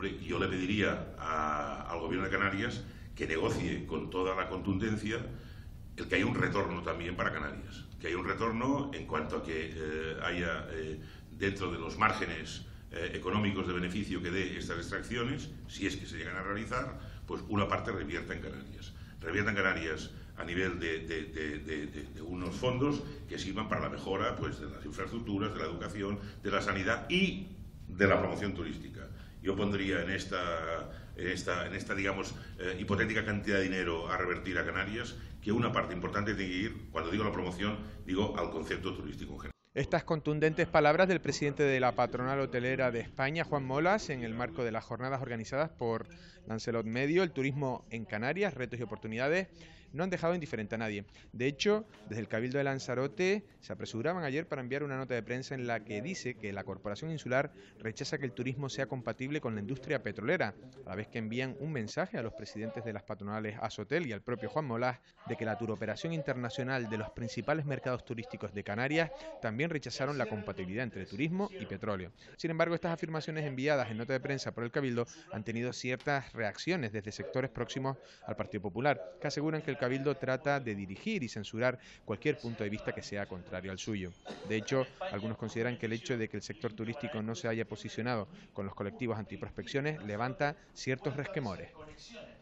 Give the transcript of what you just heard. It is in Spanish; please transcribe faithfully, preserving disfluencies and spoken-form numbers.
Hombre, yo le pediría a, al Gobierno de Canarias que negocie con toda la contundencia el que haya un retorno también para Canarias, que haya un retorno en cuanto a que eh, haya eh, dentro de los márgenes eh, económicos de beneficio que dé estas extracciones, si es que se llegan a realizar, pues una parte revierta en Canarias. Revierta en Canarias a nivel de, de, de, de, de, de unos fondos que sirvan para la mejora pues, de las infraestructuras, de la educación, de la sanidad y de la promoción turística. Yo pondría en esta, en esta, en esta digamos, eh, hipotética cantidad de dinero a revertir a Canarias, que una parte importante tiene que ir, cuando digo la promoción, digo al concepto turístico en general. Estas contundentes palabras del presidente de la patronal hotelera de España, Juan Molas, en el marco de las jornadas organizadas por Lancelot Medio, el turismo en Canarias, retos y oportunidades, no han dejado indiferente a nadie. De hecho, desde el Cabildo de Lanzarote se apresuraban ayer para enviar una nota de prensa en la que dice que la Corporación Insular rechaza que el turismo sea compatible con la industria petrolera, a la vez que envían un mensaje a los presidentes de las patronales Asotel y al propio Juan Molas de que la turoperación internacional de los principales mercados turísticos de Canarias también rechazaron la compatibilidad entre turismo y petróleo. Sin embargo, estas afirmaciones enviadas en nota de prensa por el Cabildo han tenido ciertas reacciones desde sectores próximos al Partido Popular, que aseguran que el Cabildo trata de dirigir y censurar cualquier punto de vista que sea contrario al suyo. De hecho, algunos consideran que el hecho de que el sector turístico no se haya posicionado con los colectivos antiprospecciones levanta ciertos resquemores.